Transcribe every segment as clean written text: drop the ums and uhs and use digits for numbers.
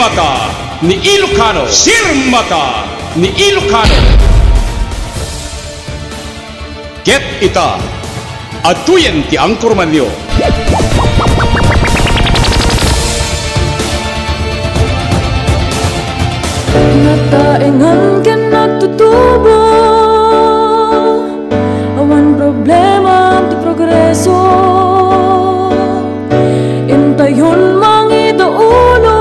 SIRMATA ni Ilokano. SIRMATA ni Ilokano. Get ita. Atuyen ti angkor manyo. Nataingan ka nagtutubo, awan problema ti progreso. Intayon mangita ulo,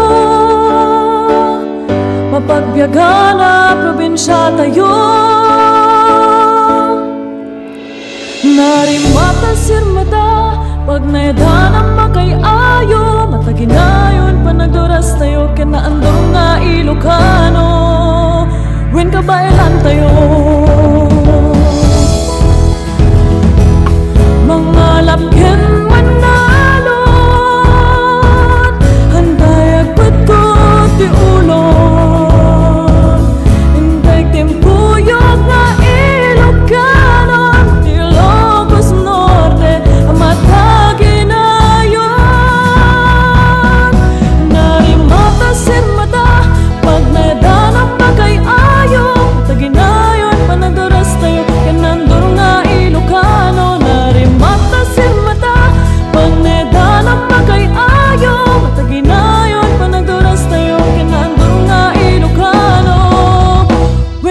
mapagbiyaga na probinsya tayo. Narimata sirmata, pag naedanang makayayo, mataginayon pa nagdoras tayo, kinaandong nga Ilokano. Wen ka bailan tayo.